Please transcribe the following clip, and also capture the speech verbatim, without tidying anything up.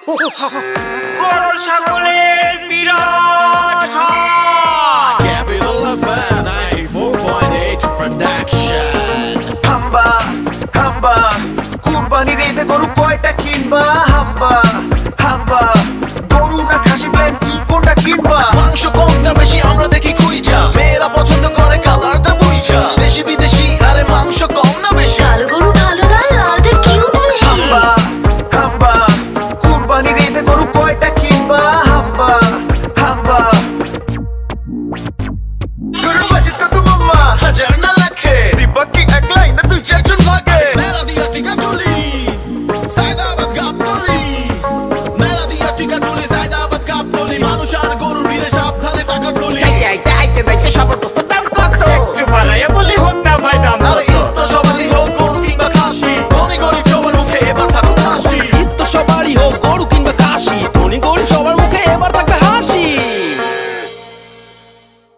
গরু ছাগলের বিরাট হাট। Capital F M ninety-four point eight production. হাম্বা হাম্বা কুরবানির ঈদে গরু কয়টা কিনবা? হাম্বা হাম্বা গরু না খাসি প্ল্যান কি কোনটা কিনবা? মাংস কোনটা বেশি আমরা দেখি খুইজা, মেয়েরা পছন্দ করে কালারটা বুইঝা। দেশি বিদেশি আরে মাংস কম না বেশি? কালো গরু ভালো না, লালটা কিউট বেশি। হাম্বা হাম্বা কুরবানির ঈদে গরু কয়টা কিনবা? হাম্বা হাম্বা গরুর বাজেট কত মাম্মা? হাজার না লাখে? দিবা কি এক লাইন না দুই চারজন ভাগে? মেরা দিয়া টিকা টুলি সায়দাবাদ গাবতলি, মেরা দিয়া টিকা টুলি সায়দাবাদ গাবতলি। মানুষ আর গরুর ভিড়ে সাবধানে টাকা টুলি। আইতে আইতে যাইতে সবার প্রস্তুত দাম কত? একটু বাড়াইয়া বলি হোক না ভাই দাম আরে কত? ঈদ তো সবারই হোক, গরু কিংবা খাসি, ধনী গরিব সবার মুখে এবার থাকুক হাসি। ঈদ তো সবারই হোক, গরু কিংবা